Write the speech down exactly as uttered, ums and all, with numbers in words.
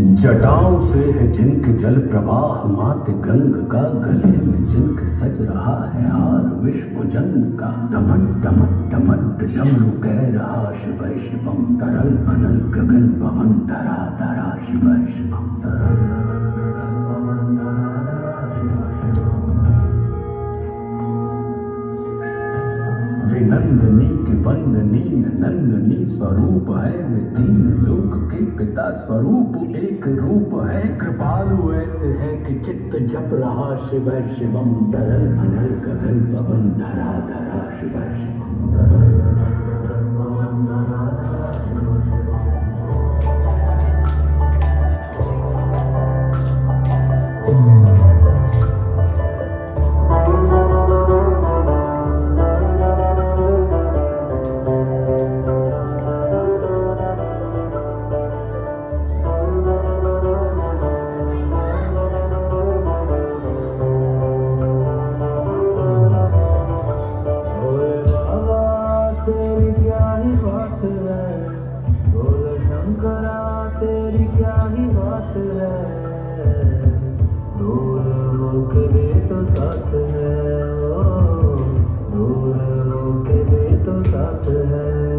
जटाओं से है जिनके जल प्रवाह मात गंग का, गले में जिनके सज रहा है हार विश्व जंग का। डमट डमट डमट डमरू कह रहा शिव शिवम, तरल अनल गगन पवन धरा धरा शिव शिवम, तरल विनंदनी की वंदनी नंदनी स्वरूप है वे, तीन लोक के पिता स्वरूप एक रूप है। कृपालु ऐसे है कि चित्त जप रहा शिव शिवम, तरल अनल गगन पवन धरा धरा शिव शिवम, तरल अनल गगन पवन धरा धरा शिव शिवम। तेरी क्या ही बात है, दूर होके भी तो साथ है, ओ दूर होके भी तो साथ है।